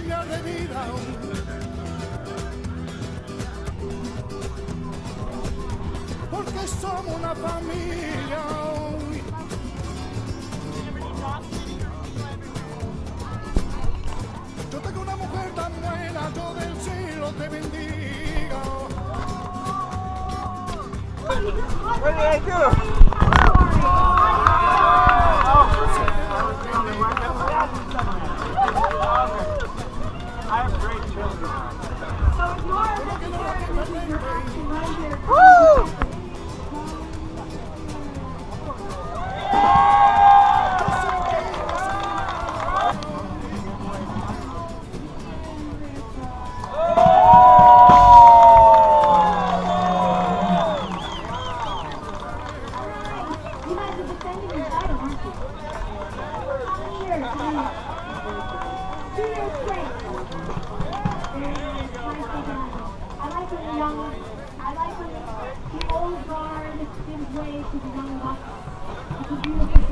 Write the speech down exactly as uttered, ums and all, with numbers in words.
cambiar de vida. Porque somos una familia. Yo tengo una mujer tan buena, yo del cielo te bendiga. What did I do? I have great children. So ignore the you're acting right here. Woo! You guys are defending your title, aren't you? How many years? Two years straight. Very nice. Nice thinking. I like when the young, I like when the old guard gives way to the young bucks. It's a beautiful